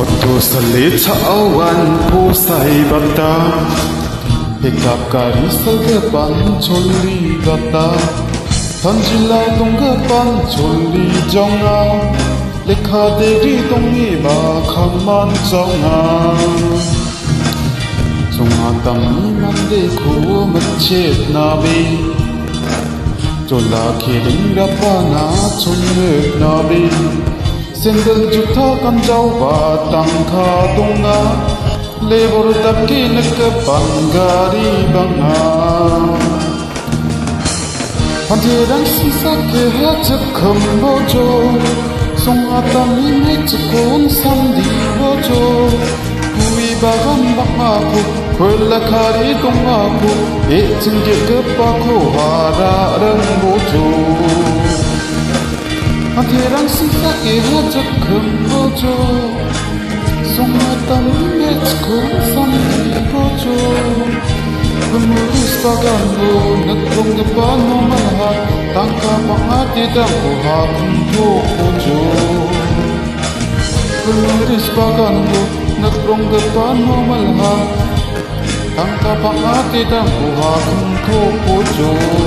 tu salit awan pu sai bata hekap kari salga pan choli bata thanjila tonga pan choli jonga lekha devi tongi ba khaman jonga sunga tamni mande khu machet na be chola kheling rapa na chunne na be sendal jutha kan jau ba tangkha donga lebor tapki nak bangari banga hantirang sisa ke hajak khambojo songa tami me chikon sandi bojo kui bagam bakma ko kola khari donga ko e chingge ke pa ko hara rang bojo hantirang sisa ke hajak khambojo songa tami me chikon sandi bojo Penulis pagano nagrong gapano malha tangka pangati dangko hakong pojo Penulis pagano nagrong gapano malha tangka pangati dangko hakong pojo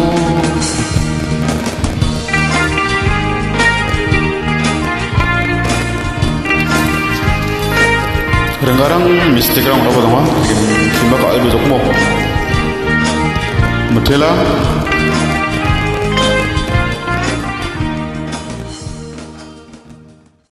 Kadang-kadang mistik orang apa teman, cuma kau ibu cakap Mutila